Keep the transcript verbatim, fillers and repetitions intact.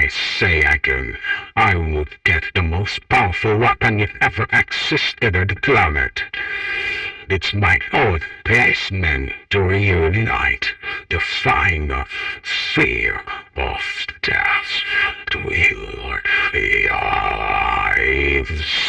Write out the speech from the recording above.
I say again, I would get the most powerful weapon if ever existed on the planet. It's my own placement to reunite the final sphere of death to heal the lives.